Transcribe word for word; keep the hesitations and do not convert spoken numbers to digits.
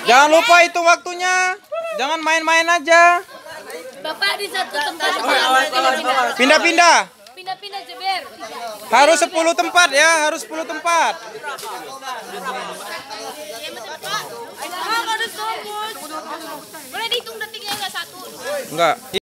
Jangan lupa itu waktunya. Jangan main-main aja. Bapak di satu tempat. Pindah-pindah. Pindah-pindah jeber. Harus sepuluh tempat ya, harus sepuluh tempat. Boleh dihitung detiknya enggak satu? Enggak.